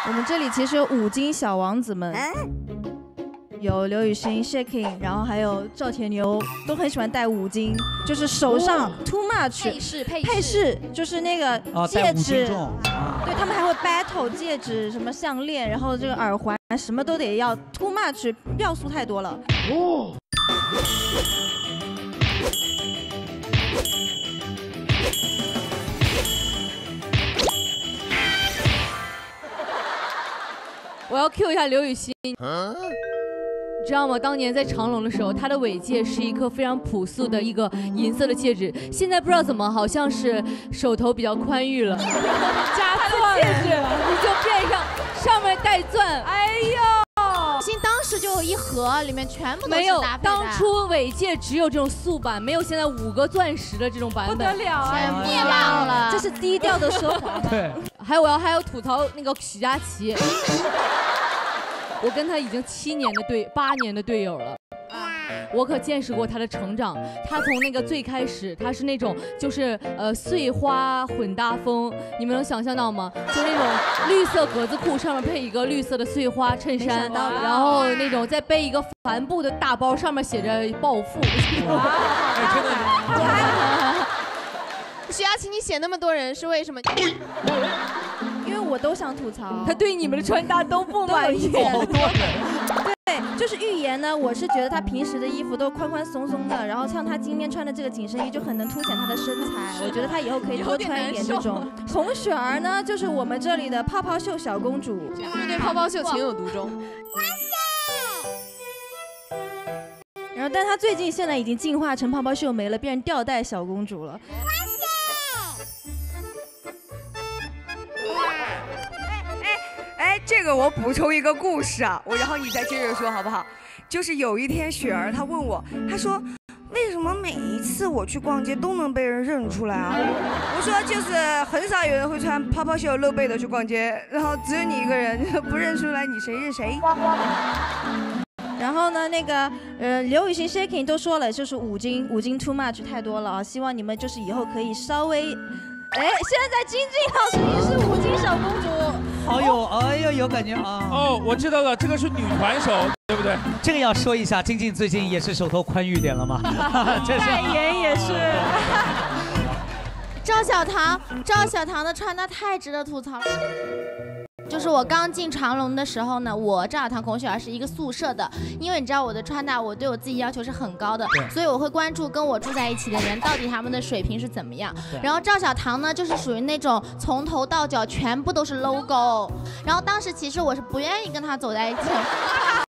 我们这里其实有5金小王子们，有刘雨昕、Shaking， 然后还有赵铁牛，都很喜欢戴5金，就是手上 too much 配饰，就是那个戒指，对他们还会 battle 戒指、什么项链，然后这个耳环，什么都得要 too much， 要素太多了。哦。 我要 Q 一下刘雨昕，你知道吗？当年在长隆的时候，她的尾戒是一颗非常朴素的一个银色的戒指，现在不知道怎么，好像是手头比较宽裕了，加钻戒指了，你就变上面带钻，哎呦！ 昕当时就有一盒，里面全部都是没有， 搭配的。 当初尾戒只有这种素版，没有现在5个钻石的这种版本， 不得了啊！ 灭亡了，这是低调的奢华。 对，还有吐槽那个许佳琪，我跟他已经8年的队友了。 我可见识过他的成长，他从那个最开始，他是那种就是碎花混搭风，你们能想象到吗？就那种绿色格子裤，上面配一个绿色的碎花衬衫，然后那种再背一个帆布的大包，上面写着暴富。 许佳琪，你写那么多人是为什么？ 因为我都想吐槽， 他对你们的穿搭都不满意。 好多人。 对，就是预言呢。我是觉得他平时的衣服都宽宽松松的，然后像他今天穿的这个紧身衣就很能凸显他的身材。我觉得他以后可以多穿一点这种。红雪儿呢，就是我们这里的泡泡袖小公主， 对泡泡袖情有独钟。 然后，但她最近现在已经进化成泡泡袖没了，变成吊带小公主了。 哎，这个我补充一个故事啊，然后你再接着说好不好？就是有一天雪儿她问我，她说为什么每一次我去逛街都能被人认出来啊？我说就是很少有人会穿泡泡袖露背的去逛街，然后只有你一个人不认出来，你谁认谁？ 然后呢，那个刘雨昕、Shaking 都说了，就是5金 too much 太多了啊，希望你们就是以后可以稍微。 哎，现在金靖老师也是5金小公主， 好有，哎呦，有感觉啊！ 哦，我知道了，这个是女团手，对不对？ 这个要说一下，金靖最近也是手头宽裕点了嘛， 代言也是。 赵小棠的穿搭太值得吐槽了。就是我刚进长隆的时候呢，我赵小棠、孔雪儿是一个宿舍的，因为你知道我的穿搭，我对我自己要求是很高的，所以我会关注跟我住在一起的人到底他们的水平是怎么样。然后赵小棠呢，就是属于那种从头到脚全部都是 logo， 然后当时其实我是不愿意跟她走在一起。